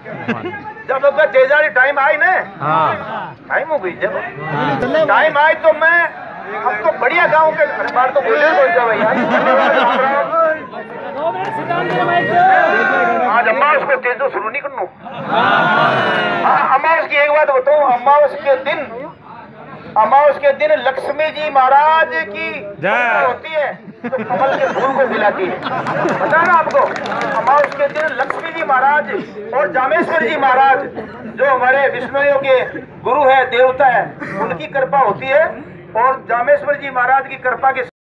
जब आपका तेजारी time I ना, टाइम हो गई जब टाइम आई तो मैं अब तो बढ़िया गाँव के बार तो बोल भैया। आज अमावस को तेजो शुरू नहीं करना। अमावस की एक बात बताऊं, अमावस के दिन लक्ष्मी जी महाराज की होती है तो कमल के फूल को खिलाती है। पता ना आपको, अमावस के दिन लक्ष्मी जी महाराज और जामेश्वर जी महाराज जो हमारे विष्णुओं के गुरु है, देवता है, उनकी कृपा होती है और जामेश्वर जी महाराज की कृपा के